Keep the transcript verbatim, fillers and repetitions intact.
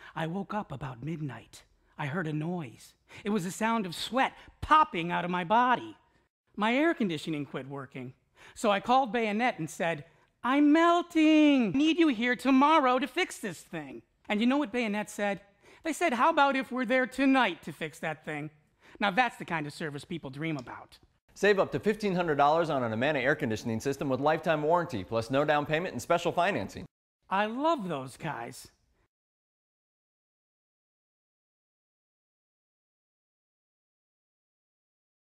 I woke up about midnight. I heard a noise. It was the sound of sweat popping out of my body. My air conditioning quit working. So I called Bayonet and said, "I'm melting. I need you here tomorrow to fix this thing." And you know what Bayonet said? They said, "How about if we're there tonight to fix that thing?" Now that's the kind of service people dream about. Save up to fifteen hundred dollars on an Amana air conditioning system with lifetime warranty, plus no down payment and special financing. I love those guys.